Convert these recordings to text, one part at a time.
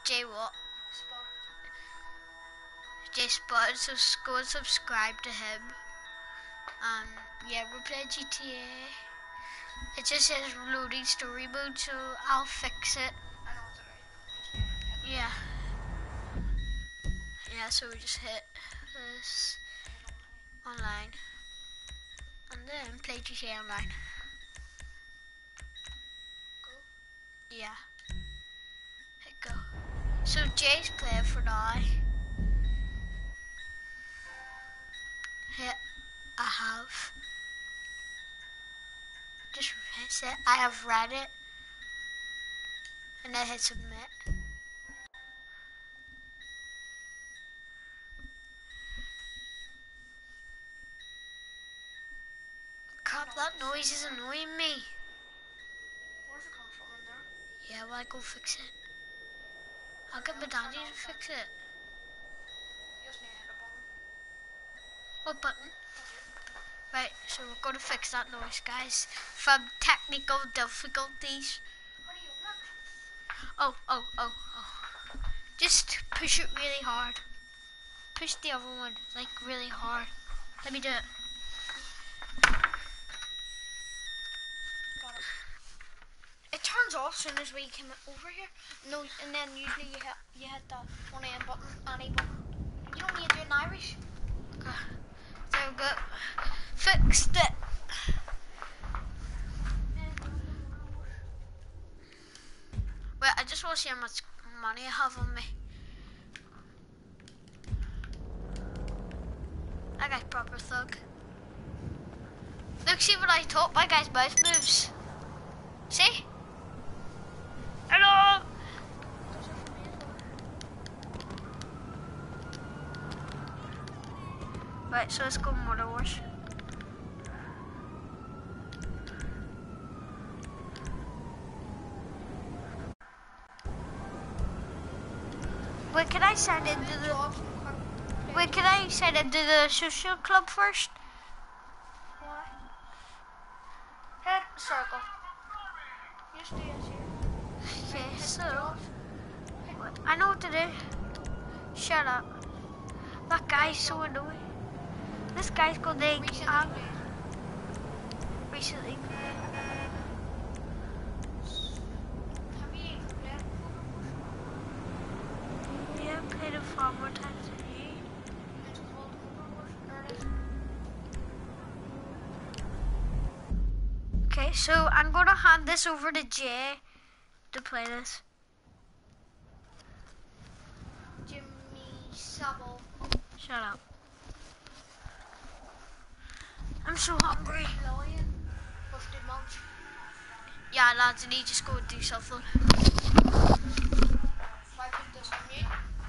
Jay what? Spot. Jay Spud, so go and subscribe to him. Yeah, we're playing GTA. It just says loading story mode, so I'll fix it. I know what to do. Yeah. Yeah, so we just hit this online. And then play GTA Online. Go. Yeah. Hit go. So Jay's playing for now. Hit I have. Just hit it. I have read it. And then hit submit. Crap, that noise is annoying me. Where's it coming from in there? Yeah, well, I go fix it. I'll get my daddy to fix it. You just need to hit a button. What button? Right, so we're going to fix that noise, guys. From technical difficulties. How do you open it? Oh. Just push it really hard. Push the other one, like, really hard. Let me do it. Got it. It turns off as soon as we come over here. No, and then usually you hit the 1 AM button, any button. You don't need to do it in Irish. There we go. Fixed it. Wait, I just want to see how much money I have on me. That guy's proper thug. Look, see what I taught my guy's mouth moves. See? Hello! Right, so let's go Modern Wars. Wait, can I sign into the... Wait, can I sign into the social club first? Why? Hit circle. You stay as here. Okay, so... I know what to do. Shut up. That guy's so annoying. This guy's called the... Recently. Have you even played? Yeah, I played it far more times than you. It's called Overwatch. Okay, so I'm gonna hand this over to Jay to play this. Jimmy Savile. Shut up. I'm so hungry. Lillian. Busted Munch. Yeah, lads, I need to just go and do something. If I put this on mute.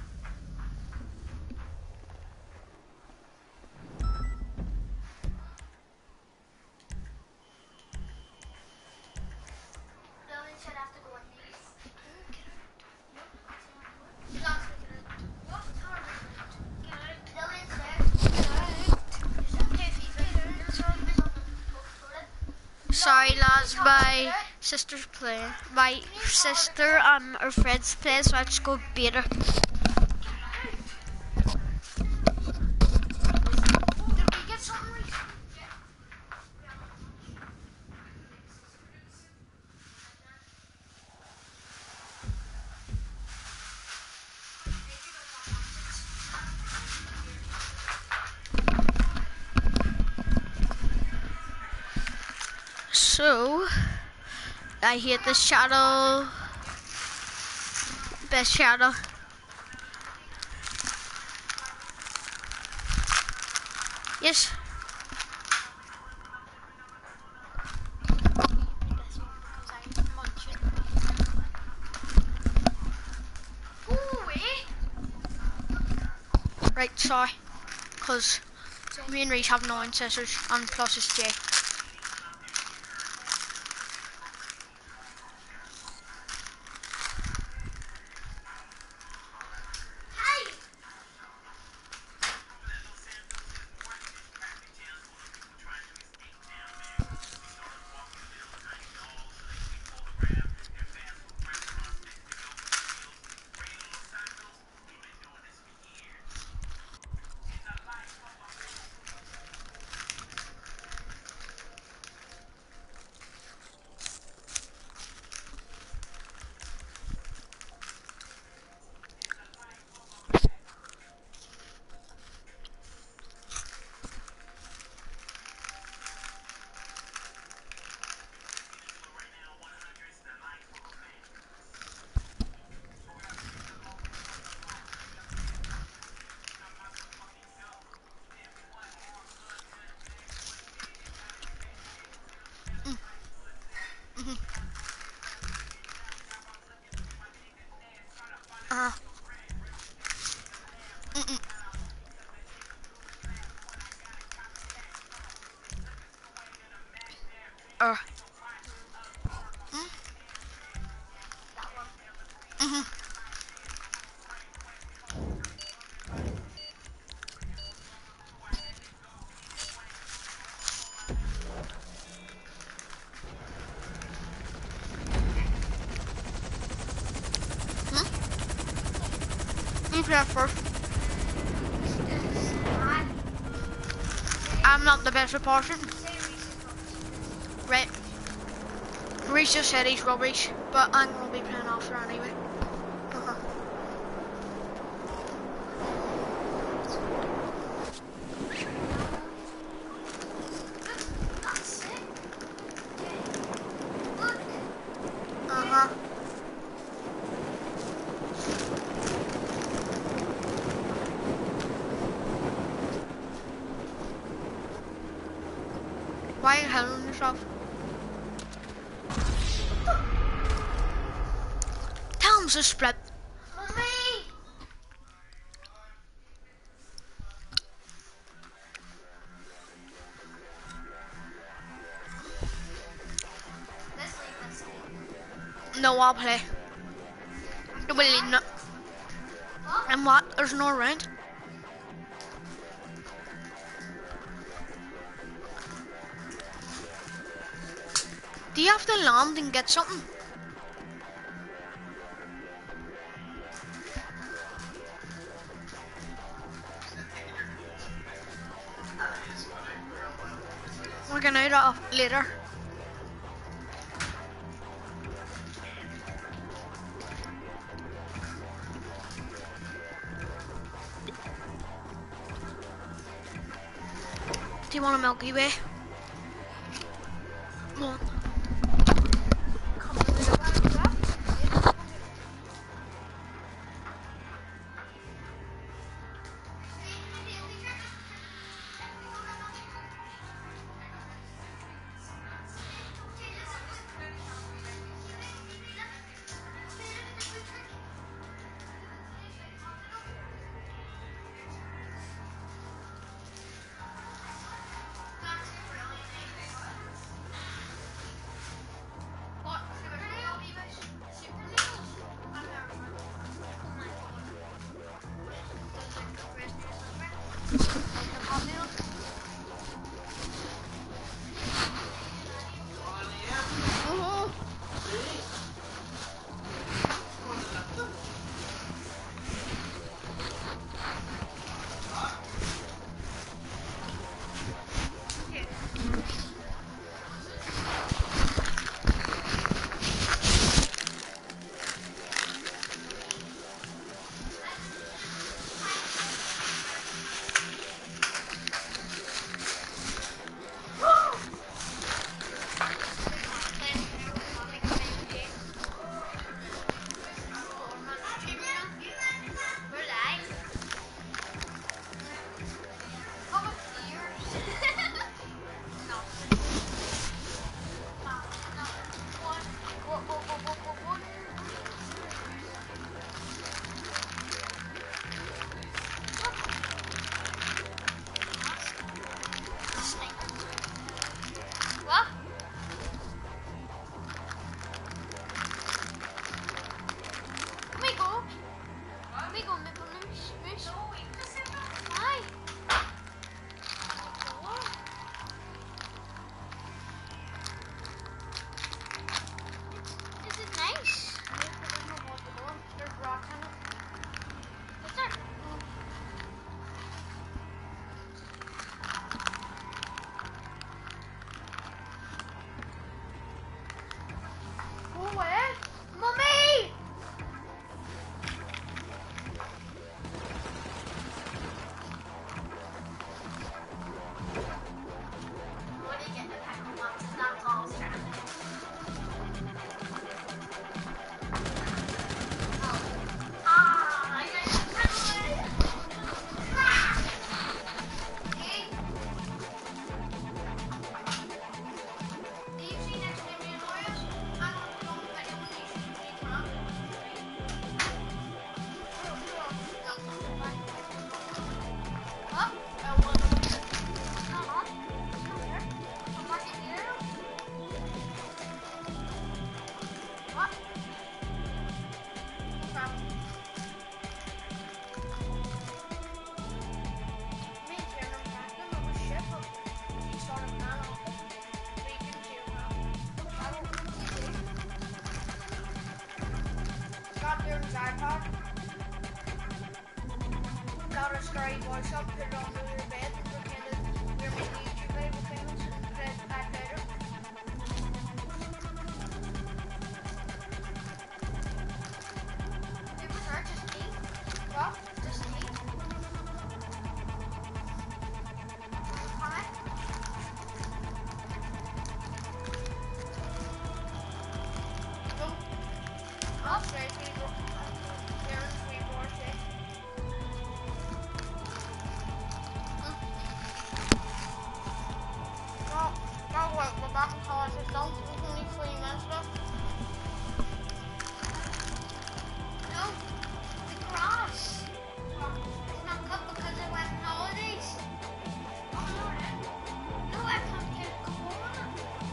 Lillian said I have to go in these. Sorry, lads, my sister's playing. My sister and her friends playing, so I just go beat her. Did we get something recently? So, I hate this channel. Best channel. Yes. Right, sorry. Because me and Reese have 9 sisters and plus it's Jay. Mm-mm. Mm. That one. Mm-hmm. Hmm? You play first. I I'm not the best at person. say research. Right. Reese just said he's rubbish, but I'm gonna be playing after anyway. Uh-huh. That's sick. Look. Uh-huh. Why are you handling yourself? Tell him to split. Mommy. Let's leave this game. No, I'll play. You'll be leading it. What? And what? There's no round. Do you have to land and get something? We're gonna do that later. Do you want a Milky Way? One. got your iPad. Got a scary voice up, put it under your bed, and pretended we were making a YouTube video between us and put it back later. It was her, just me. What? Just me. Hi. No. That's right, we go. Darren's reboard, eh? No, wait, we're back in college. It's done. There's only 3 minutes left. No, the grass. It's not cut because I went on holidays. Oh, no, I can't get a corner.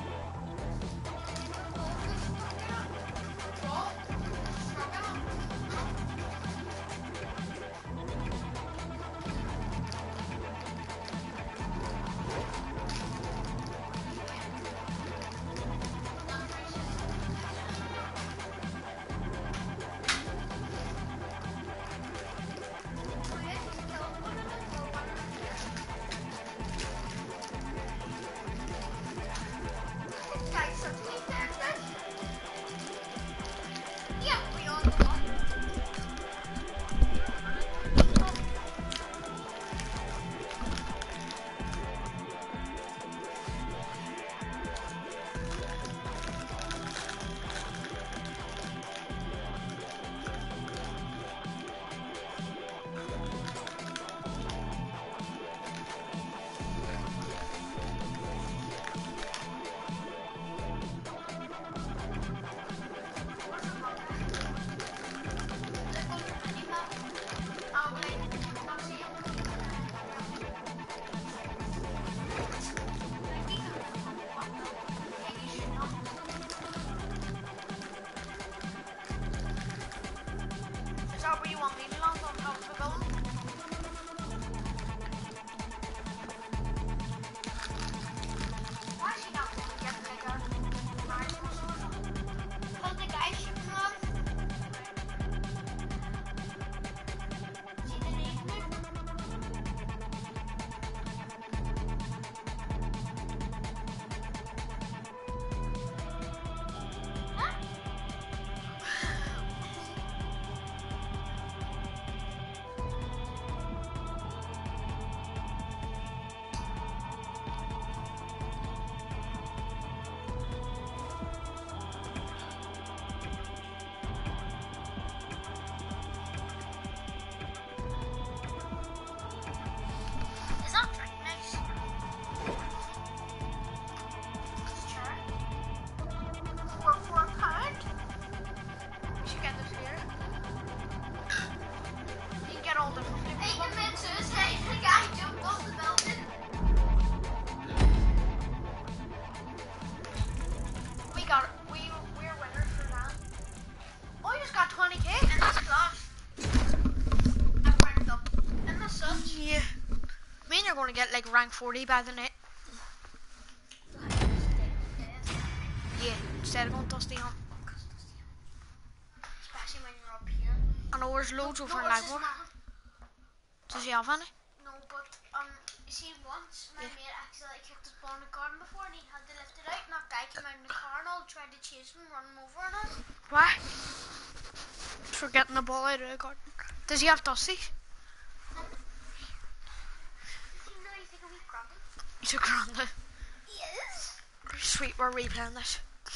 Is that where you want me to land on top of the building? Why is she not going to get bigger? Because the guy shooting us. See the name there? Huh? Is that drink nice? Sure. For £4? We should get this here. You can get all the different flavors. Hey, you meant to say the guy jumped off the building. We got it. We're winners for that. Oh, you just got 20k in this class. I've ranked up. In the such. Yeah. Me and you're going to get like rank 40 by the night. Yeah, instead of going dusty hunt. Especially when you're up here. I know there's loads over in it's just Livemore. not. Does he have any? No, but you see, once my mate accidentally kicked his ball in the garden before, and he had to lift it out, and that guy came out in the car and all tried to chase him, run him over and all. Why? For getting the ball out of the garden. Does he have dusty? You think of me grumpy? He's a grande. Yes. Sweet, we're replaying this.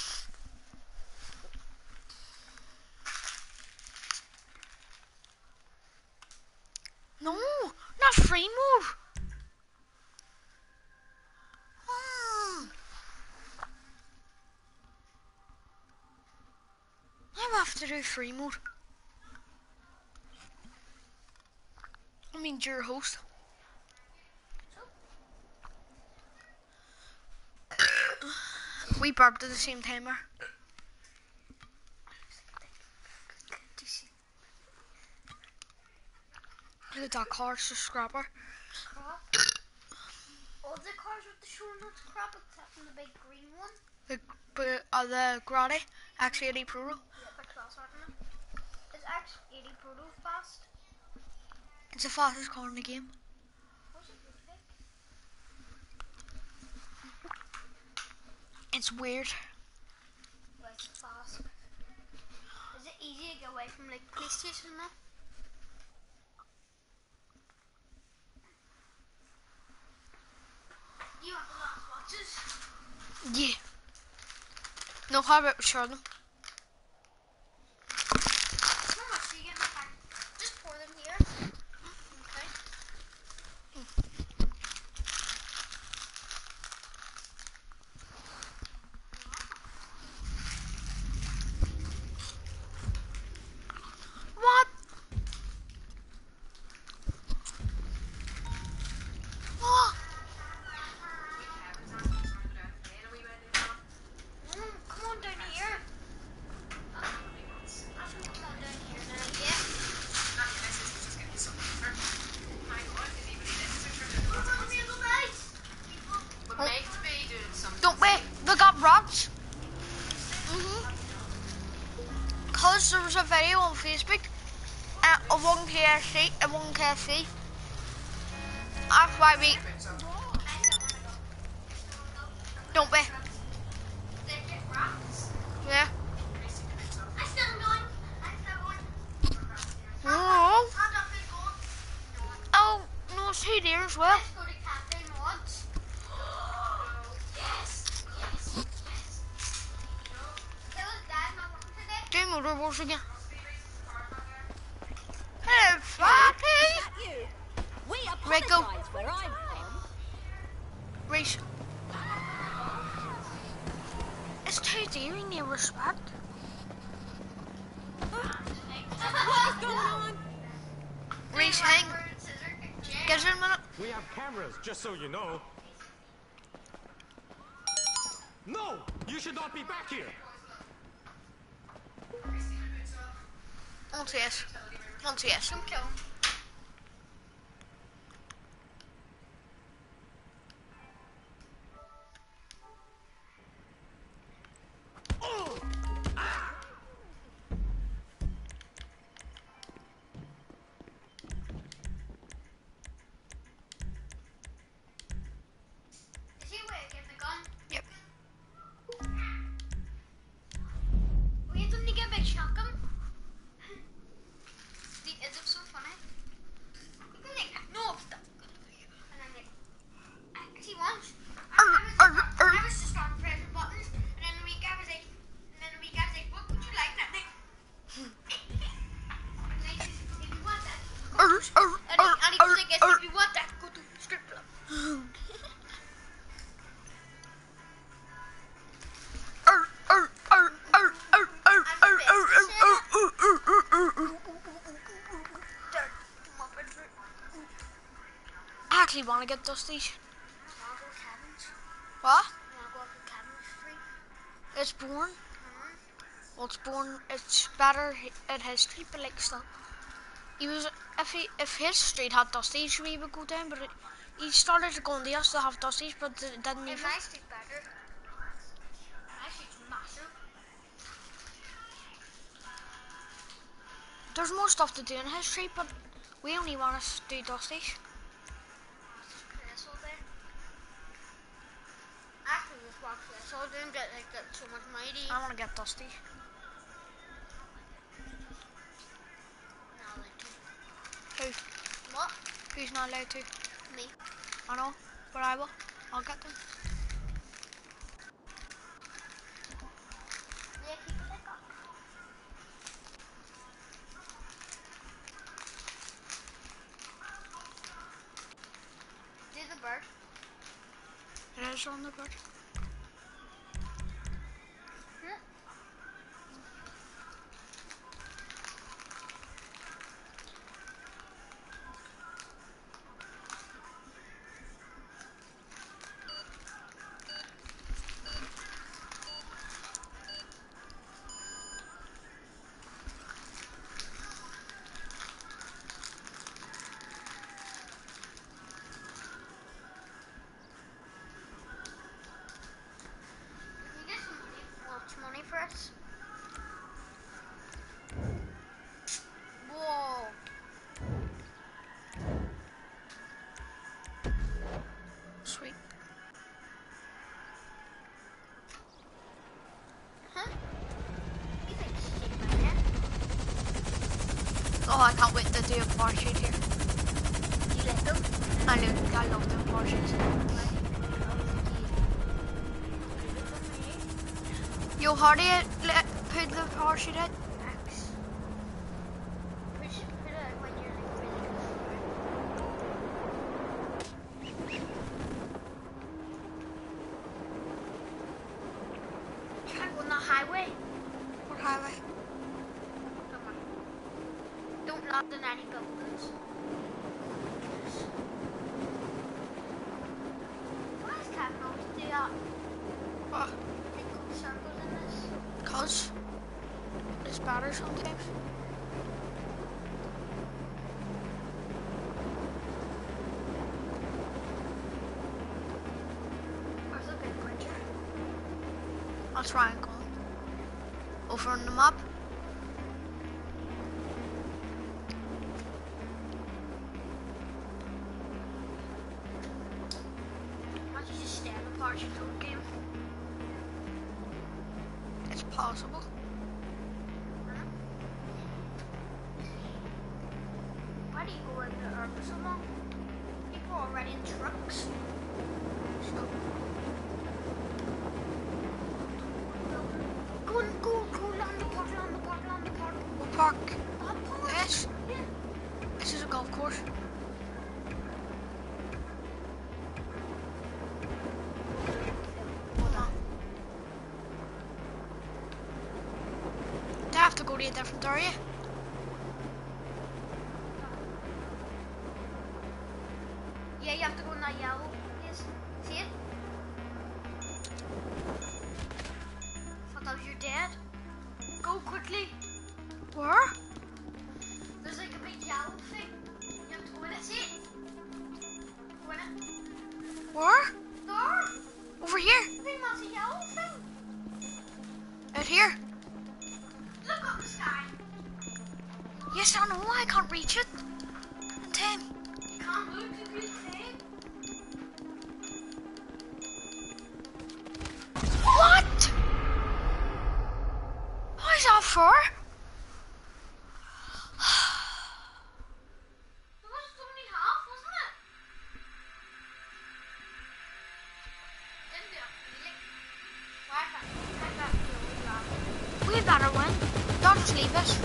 No, not free move. I have to do free mode. I mean, you're a host. We burped at the same time there. Look at that car, it's a scrapper. Crap. All the cars with the short notes crap except for the big green one. The Grady, actually a Pro. Yeah, fast, isn't it? Is X80 Proto fast? It's the fastest car in the game. What's it look like? It's weird. Well, it's fast. Is it easy to get away from like PlayStation now? Do you want the last watches? Yeah. No, how about share them? How much do you get in the pack? Just pour them here. Okay. What? Oh, Come on down here. Come on down here now, yeah. don't wait. They got rocks. Cause there was a video on Facebook of one KFC and one KFC. That's why we don't we? Yeah. Oh, oh no, it's here there as well. Let's go to Cafe Mods. Yes, yes, yes. It was Dad not working today. Do motor wars again. Hello, Floppy. You. We Rico. apologize where I'm from. Reese. It's too dear in your respect. What is going on? Reese, hang. Give us a minute. We have cameras, just so you know. No! You should not be back here! On to yes. On to yes. Come kill him. Is he away getting the gun? Yep. Wait, didn't he get a big shotgun? Is it so funny? You can like, no, stop. And then like, see once, I was just on pressing buttons, and then the wee guy was like, what would you like that thing? And I said, if you want that, go to and he was like, yes, if you want that, go to strip club. I actually want to get Dusty's. Wanna go to Kevin's? What? Wanna go up to Kevin's Street? It's born. Well, it's born. It's better at his street, but like still, he was if his street had Dusty's, we would go down. But he started going to us to have Dusty's, but it didn't Hey, even. my street's better. My street's massive. There's more stuff to do in his street, but we only want to do Dusty's. This all day. After this watch this all day and get so much mighty. I want to get Dusty. Now like Who? what? Who's not allowed to? Me. I know, but I will. I'll get them. Yeah, keep it like that. Do the bird. It is on the bird. Yeah. Oh, I can't wait to do a parachute here. You like them? I love doing parachutes. Yo, how do you put the parachute in? X. Put it when you're like really close. Try to go on the highway. What highway? Come on. Don't land in any buildings. Why is Kevin always do that? What? They go circles in this. Cause it's better sometimes. Where's the big bridger? That's where I'm going. Over on the map. Why don't you just stay in the parachute whole game? It's possible. Why do you go into the urban so long? People are already in trucks. Go, land the park. What park? That park? This? Yeah. This is a golf course. Hold on. Do I have to go to a different area? Yeah, you have to go in that yellow place. See it? Thought that was your dad. Go quickly. Where? There's like a big yellow thing. You have to go in it. See it? Go in it. Where? There. Over here. Big massive yellow thing. Out here. Look up the sky. Yes, I know. I can't reach it. In time. You can't move the green thing. What? How is that for? It was only half, wasn't it? Didn't do it. Really? Why can't We better win. Don't just leave us.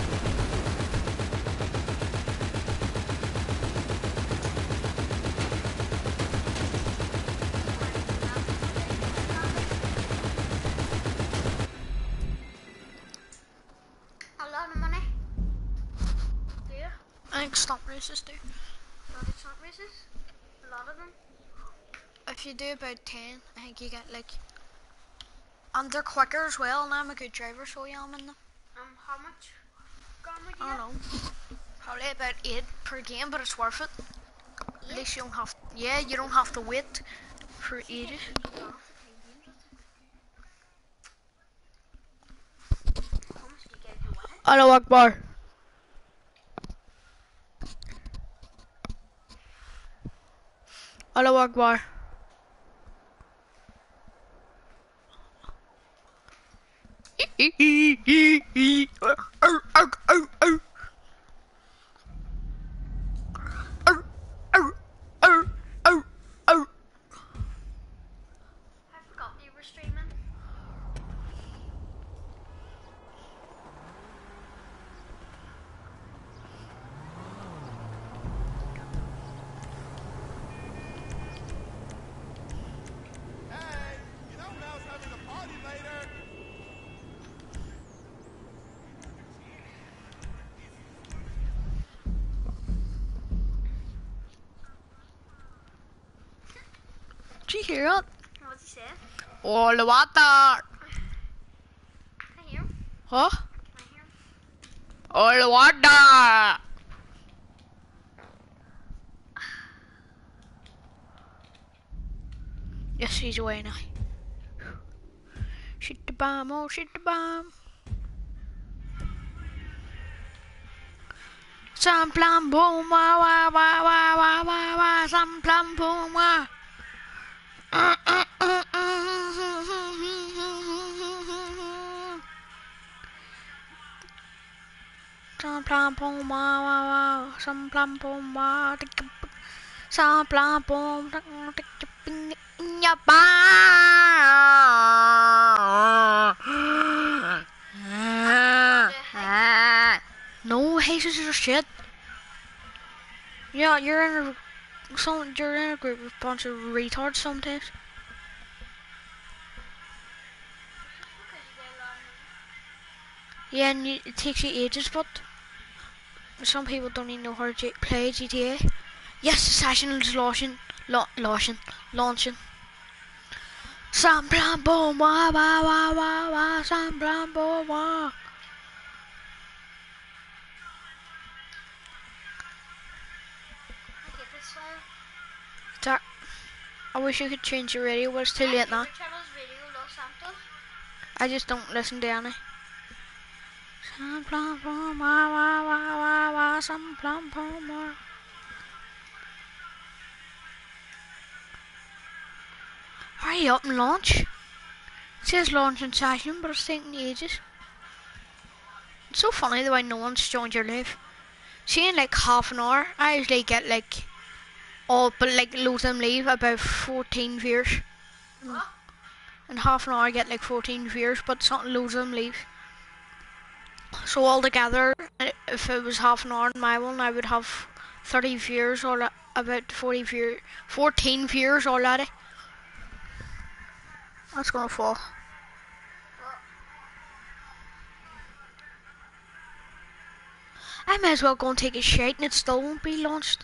A lot of money. Do you? I think stunt races do. A lot of stunt races. A lot of them. If you do about 10, I think you get like... And they're quicker as well, and I'm a good driver, so yeah, I'm in them. How much? Gun would you I don't know. Probably about 8 per game, but it's worth it. At least you don't have... Yeah, you don't have to wait for ages. How much do you get to win? Allahu Akbar. Allahu Akbar. I forgot you were streaming. Hey, you know Mel's having a party later. Did you hear that? What's he say? Oh, the water. I hear him. Huh? I hear him. Oh, the water. Yes, he's away now. Shoot the bomb, oh, shoot the bomb. Some plum boom, wah, wah, wah, wah, wah, wah, wah, some plum boom, wah. Some plan boom, wow, wow, wow. Some plan boom, wow. Some plan boom, in your No, Jesus is shit. Yeah, you're in a group with a bunch of retards sometimes. Yeah, and it takes you ages, but some people don't even know how to play GTA. Yes, the session is launching. Some plan boom, wah wah wah wah wah. Some plan boom, wah. Jack, I wish you could change your radio, but it's too late now. I just don't listen to any. Some plan boom, wah wah wah wah wah. Some plan boom, wah. Hurry up and launch. It says launch in session, but it's taking ages. It's so funny the way no one's joined your live. See, in like half an hour, I usually get like all but like loads of them leave, about 14 viewers. In half an hour I get like 14 viewers, but loads of them leave. So altogether, if it was half an hour in my one, I would have 30 viewers or about 14 viewers already. That's gonna fall. I may as well go and take a shite and it still won't be launched.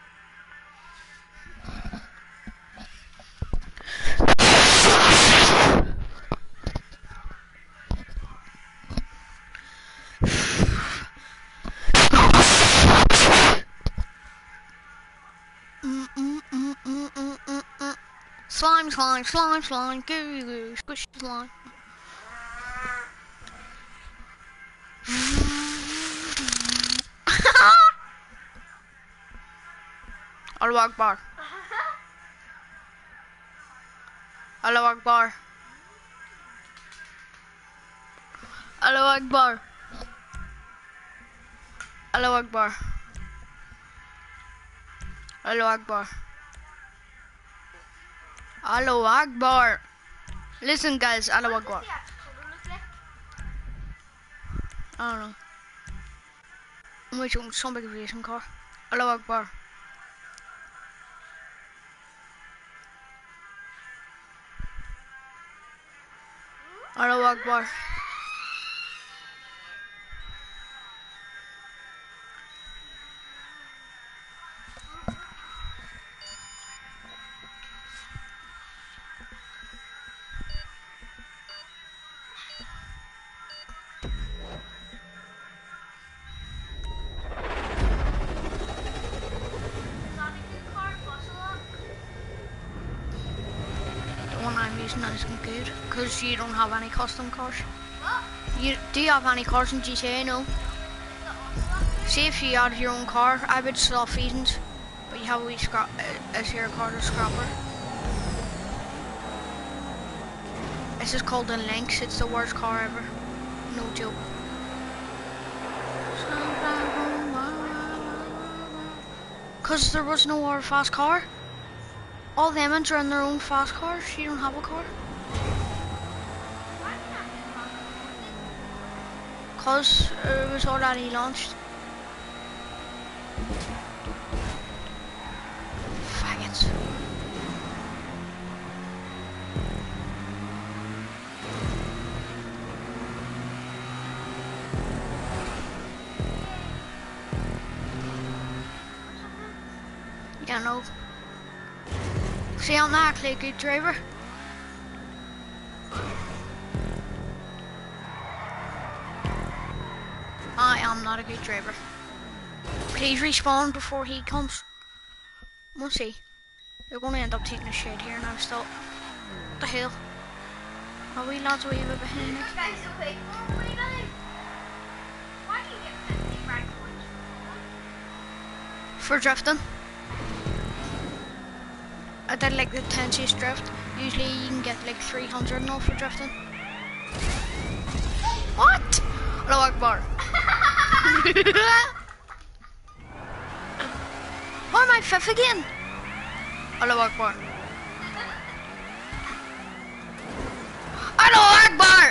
Slime, slime, slime, slime, goo, goo, squish, slime. Allahu Akbar. Allahu Akbar. Allahu Akbar. Allahu Akbar. Allahu Akbar. Allahu Akbar. Listen guys, Allahu Akbar. I don't know. I'm waiting for some big racing car. Allahu Akbar. Allahu Akbar. That isn't good because you don't have any custom cars. Do you have any cars in GTA? No. See, if you had your own car, I would stop feedings, but you have a wee as your car to scrapper. This is called the Lynx. It's the worst car ever. No joke. Because there was no other fast car. All them ones are in their own fast cars. You don't have a car. Because it was already launched. Faggots. Yeah, no. See, I'm not actually a good driver. I am not a good driver. Please respawn before he comes. We'll see. They're going to end up taking a shit here, and I'm still... What the hell? Are we lads way bit behind me? For drifting. I did like the 10 chase drift. Usually you can get like 300 and all for drifting. What? Allahu Akbar. Why am I fifth again? Allahu Akbar. Allahu Akbar!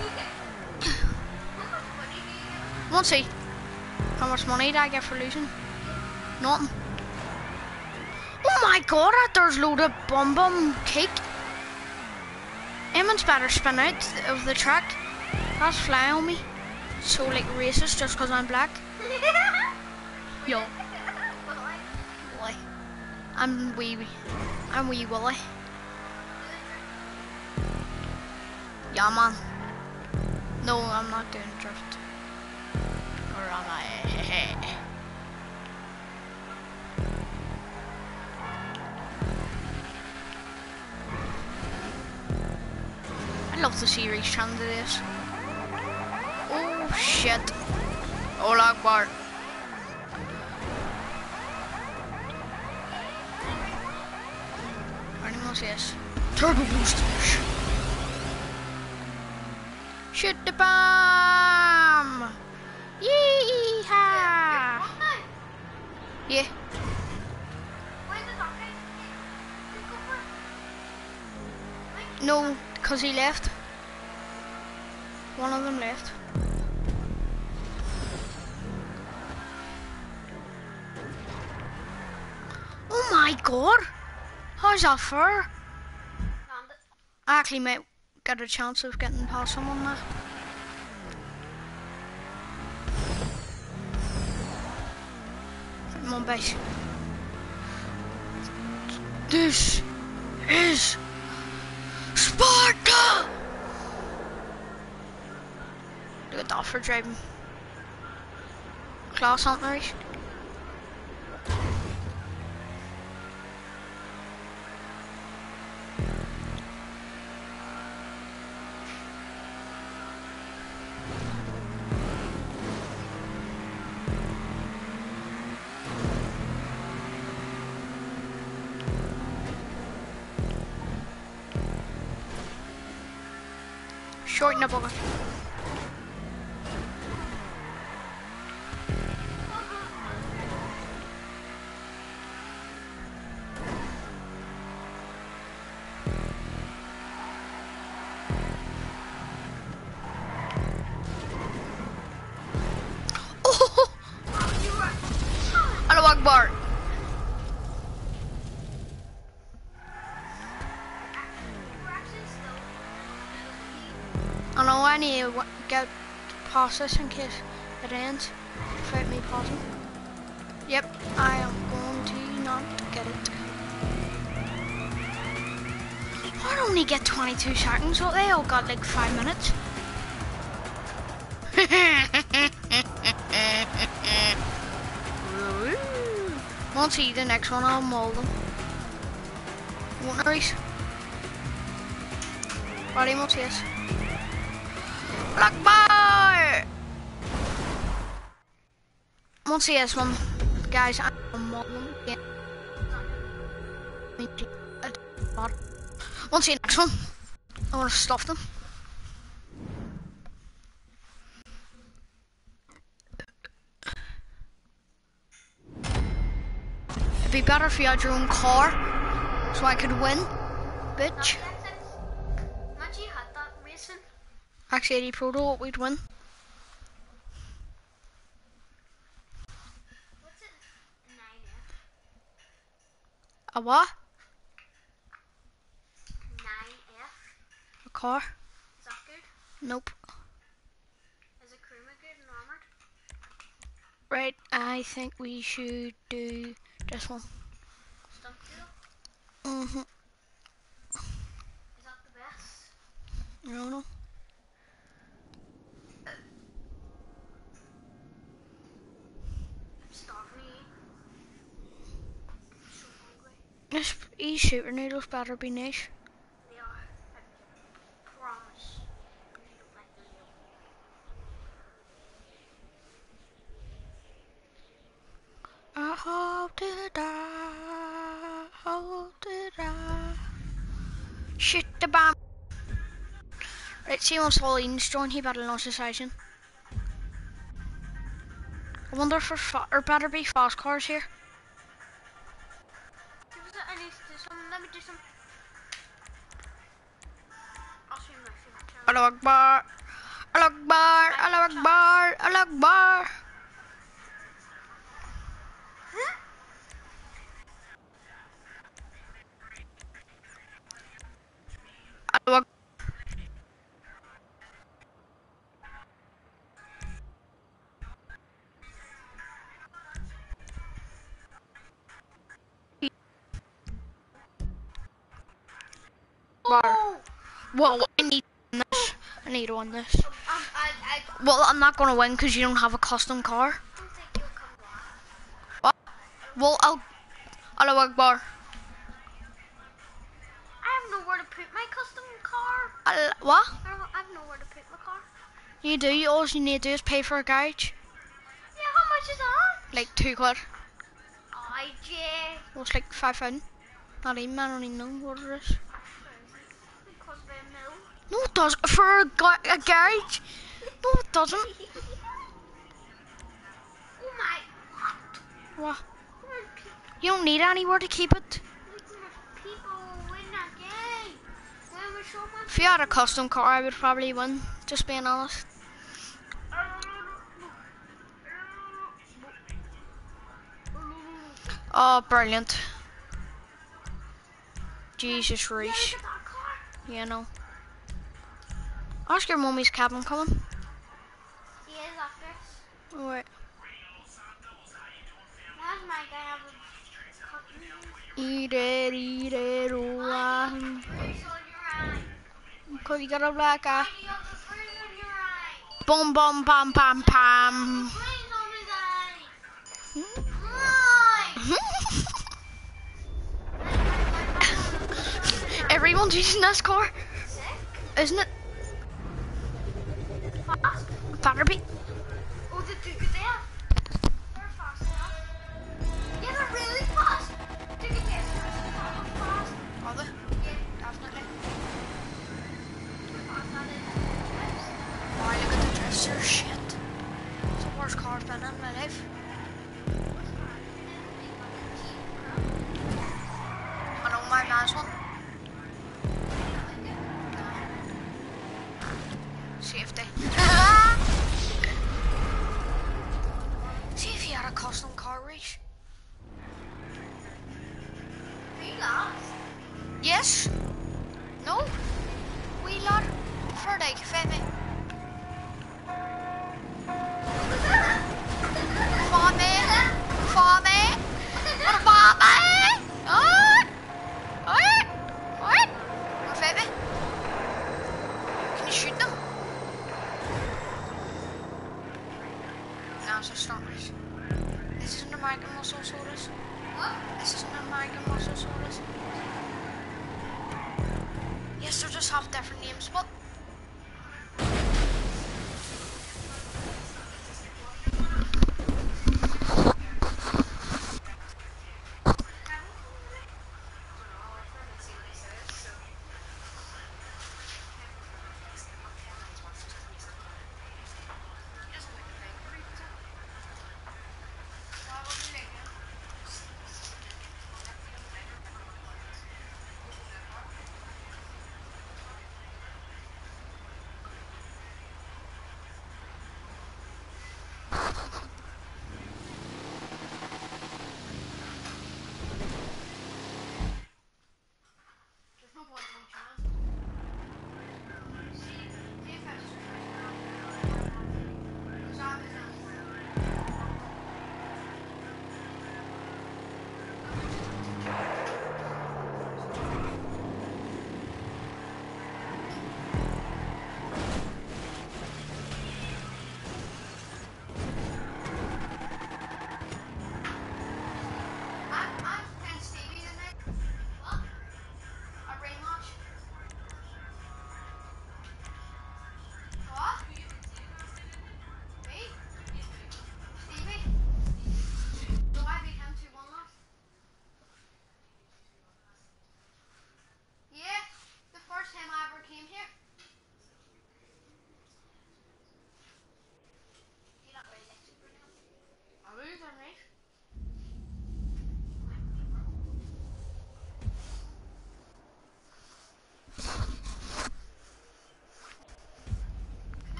Let's see. How much money did I get for losing? Nothing. Oh my god, there's a load of bum cake. Eamon's better spin out of the track. That's fly on me. So like racist just because I'm black. Yo. Willy. I'm wee Willy. Yeah man. No, I'm not doing drift. Or am I? I love the series trying to do this. Oh shit. Allahu Akbar. Anyone see this? Turbo boosters. Shoot the bomb! Yeehaw! Yeah. No, because he left. One of them left. Oh my god! How's that fair? I actually might get a chance of getting past someone now. Come on, base. This is Sparta! Look at that for driving. Class, aren't they? Shorten the bucket. Oh! Allahu Akbar. I know I need to get past this in case it ends without me pausing. Yep, I am going to not get it. I only get 22 seconds, so they all got like 5 minutes. Won't see the next one, I'll maul them. Won't worry. Ready, won't see us. Black bar! Won't see this one, guys. I'm maul them. Yeah. Won't see the next one. I want to stuff them. It'd be better if you had your own car, so I could win, bitch. Imagine you had that racing. Actually, 80 Proto, we'd win. What's it? 9F. A what? 9F. A car? Is that good? Nope. Is it Kruma good and armored? Right, I think we should do this one. Stunt deal? Mm-hmm. Is that the best? I don't know. I'm starving to eat. I'm so hungry. This shooter noodles better be nice. They are. I promise. You don't like them. I hope to die, hope to die. Shoot the bomb. Right, see once Pauline's joined, he better launch a session. I wonder if there better be fast cars here. I need to do some. Let me do some. I'll show you my favorite channel. Allahu Akbar. Allahu Akbar. Allahu Akbar. Allahu Akbar. Allahu Akbar. Well, I need this. I need one this. I Well, I'm not gonna win because you don't have a custom car. don't think you'll come back. What? Well, Allahu Akbar. I have nowhere to put my custom car. What? I have nowhere to put my car. You do. All you need to do is pay for a garage. Yeah, how much is that? Like £2. I Jay. Well, it's like 5 pound. Not even. I don't even know what it is. Because of a mill. No, it doesn't. For a garage. No, it doesn't. Oh my. What? How many people, You don't need anywhere to keep it. people in that game? When we show my If you had a custom car, I would probably win. Just being honest. Oh, brilliant. Jesus, Yeah, Reese. look at that car. Yeah, no. Ask your mummy's cabin coming. He is after us. Oh, wait. That's my guy have a cotton. Eat it, oh, Bruise on your eye. Cause you got a black eye. You have a bruise on your eye. Boom, boom, pam, pam, pam. Bruise on his eye. Hmm? Right. Everyone's using this car, Sick. isn't it? Fast. Better be. Oh, the Duke is there. They're fast enough. Yeah, they're really fast. Duke is there. Fast. Are they? Yeah. Definitely. Fast that is. Why, look at the dresser, shit. It's the worst car I've been in my life. I know my nice one. Safety. See if you had a custom car race. We lost. Yes? No? We lad? For like, Femi. For me? What? Femi? Can you shoot them? No, it's just not race. This is an American Mosasaurus. What? This is an American Mosasaurus. Yes, they just have different names, but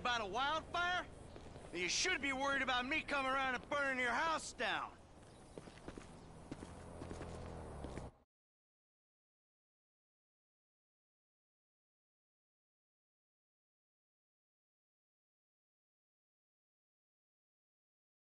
about a wildfire? You should be worried about me coming around and burning your house down.